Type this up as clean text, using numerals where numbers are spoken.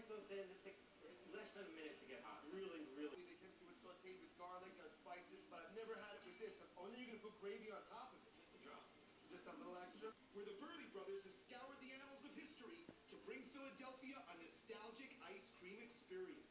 so thin, this takes less than a minute to get hot. Really, really. They tend to do it sauteed with garlic and spices, but I've never had it with this. Oh, and then you're going to put gravy on top of it. Just a drop. Just a little extra. Where the Burley brothers have scoured the annals of history to bring Philadelphia a nostalgic ice cream experience.